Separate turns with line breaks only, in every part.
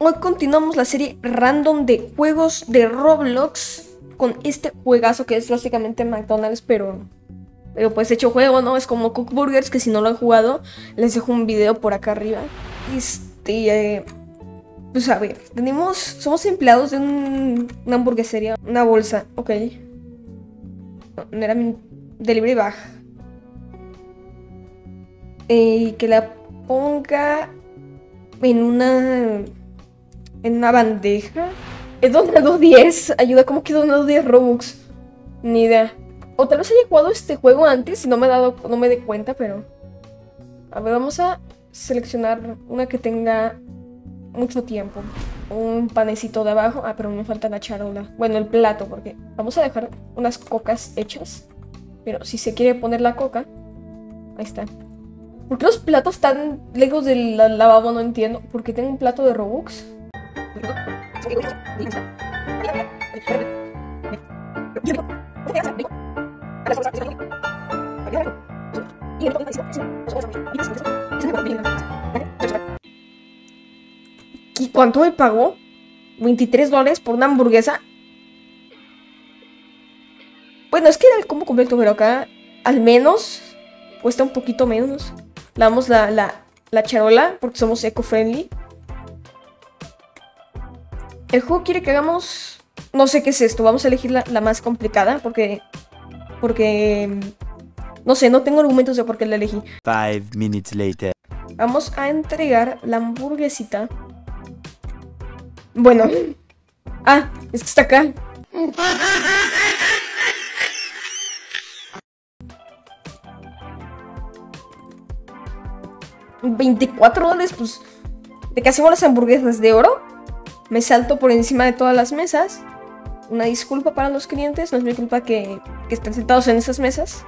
Hoy continuamos la serie random de juegos de Roblox con este juegazo que es básicamente McDonald's, pero pues hecho juego, ¿no? Es como Cook Burgers, que si no lo han jugado, les dejo un video por acá arriba. Pues a ver, somos empleados de una hamburguesería, una bolsa, ok. No era mi delivery bag. Que la ponga en una bandeja. He donado 10. Ayuda, ¿cómo que he donado 10 Robux? Ni idea. O tal vez haya jugado este juego antes y no me dé cuenta, pero... A ver, vamos a seleccionar una que tenga mucho tiempo. Un panecito de abajo. Ah, pero me falta la charola. Bueno, el plato, porque vamos a dejar unas cocas hechas. Pero si se quiere poner la coca... Ahí está. ¿Por qué los platos tan lejos del lavabo? No entiendo. ¿Por qué tengo un plato de Robux? ¿Y cuánto me pagó? $23 por una hamburguesa. Bueno, es que era el combo completo, pero acá al menos cuesta un poquito menos. Le damos la charola porque somos eco-friendly. El juego quiere que hagamos... No sé qué es esto. Vamos a elegir la más complicada porque... No sé, no tengo argumentos de por qué la elegí.
5 minutes later.
Vamos a entregar la hamburguesita. Bueno. Ah, es que está acá. $24, pues... ¿De qué hacemos las hamburguesas? ¿De oro? Me salto por encima de todas las mesas. Una disculpa para los clientes. No es mi culpa que estén sentados en esas mesas.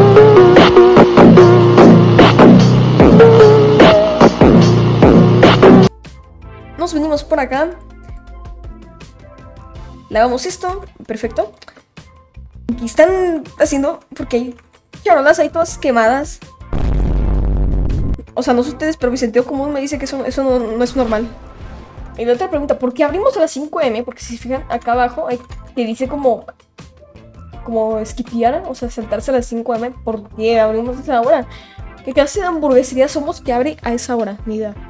Nos venimos por acá. Lavamos esto. Perfecto. Aquí están haciendo... Porque hay charolas ahí todas quemadas. O sea, no sé ustedes, pero mi sentido común me dice que eso no es normal. Y la otra pregunta, ¿por qué abrimos a las 5 AM? Porque si se fijan acá abajo, que dice como skipear, o sea, saltarse a las 5 AM. ¿Por qué abrimos a esa hora? ¿Qué clase de hamburguesería somos que abre a esa hora? Ni idea.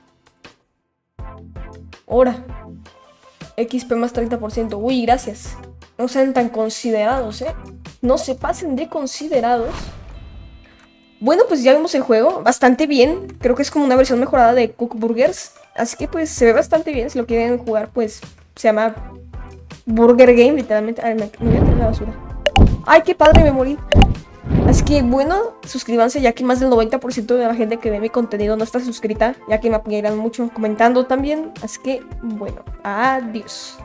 Hora. XP más 30%. Uy, gracias. No sean tan considerados, ¿eh? No se pasen de considerados. Bueno, pues ya vimos el juego. Bastante bien. Creo que es como una versión mejorada de Cook Burgers. Así que pues se ve bastante bien. Si lo quieren jugar, pues se llama Burger Game, literalmente. A ver, me voy a tirar la basura. ¡Ay, qué padre! Me morí. Así que bueno, suscríbanse, ya que más del 90% de la gente que ve mi contenido no está suscrita, ya que me apoyarían mucho comentando también. Así que bueno, adiós.